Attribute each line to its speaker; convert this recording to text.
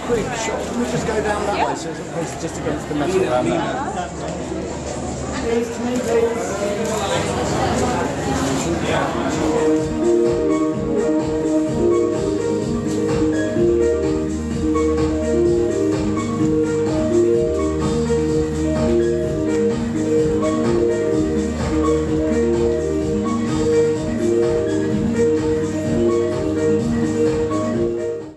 Speaker 1: quick shot. Can we just go down that way so it's just against the metal around there? Please, to me, please.